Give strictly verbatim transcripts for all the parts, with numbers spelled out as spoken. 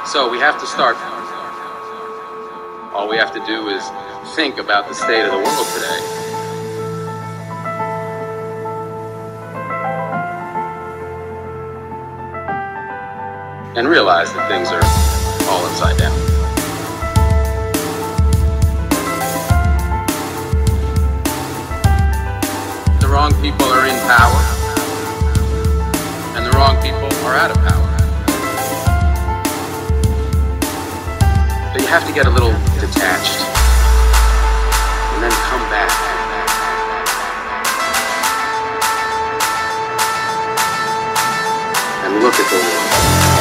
So we have to start. All we have to do is think about the state of the world today. And realize that things are all upside down. The wrong people are in power, and the wrong people are out of power. But you have to get a little detached, and then come back. And look at the world.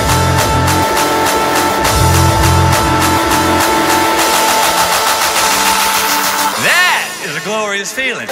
That is a glorious feeling.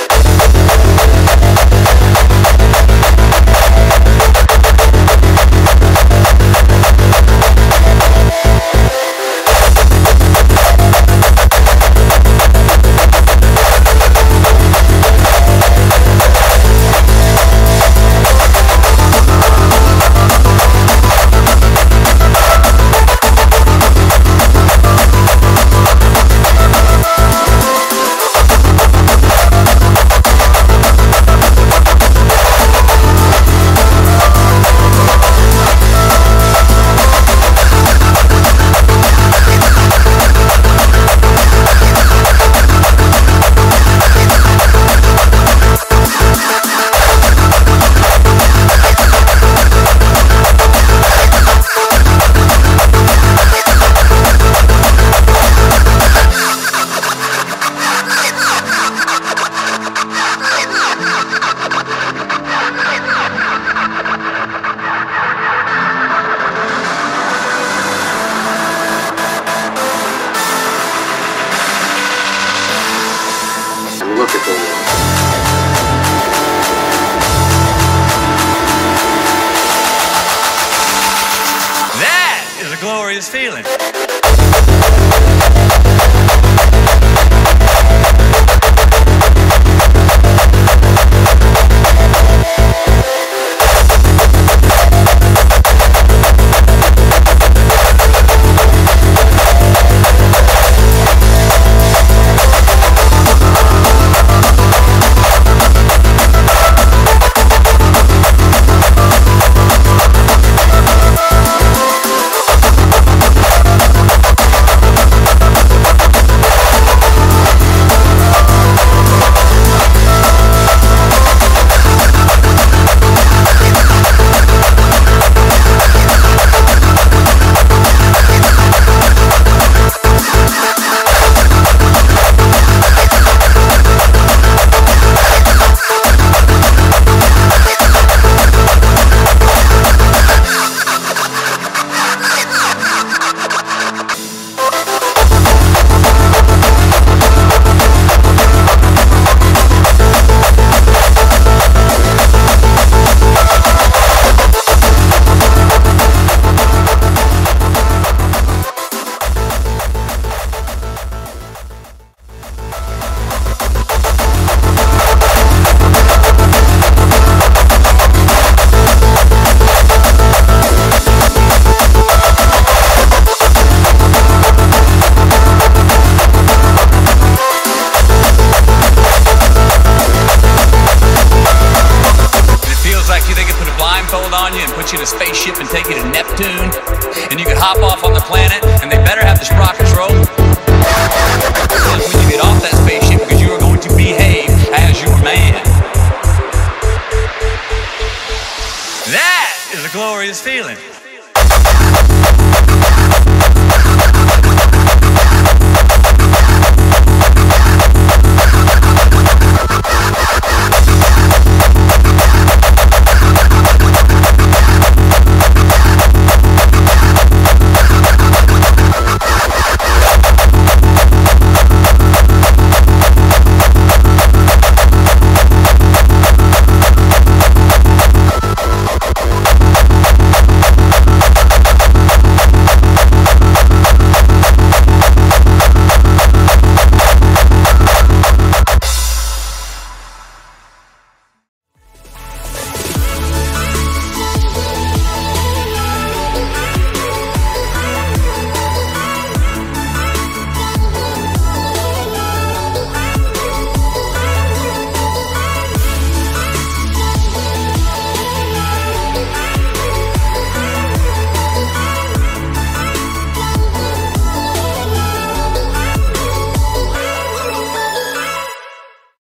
Look at the world. That is a glorious feeling. On you and put you in a spaceship and take you to Neptune, and you could hop off on the planet, and they better have the sprockets roll. Because when you get off that spaceship, because you are going to behave as your man. That is a glorious feeling.